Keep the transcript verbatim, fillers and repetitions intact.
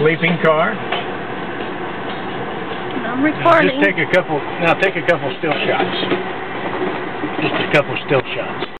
sleeping car. I'm recording. Now just take a couple. Now take a couple still shots. Just a couple still shots.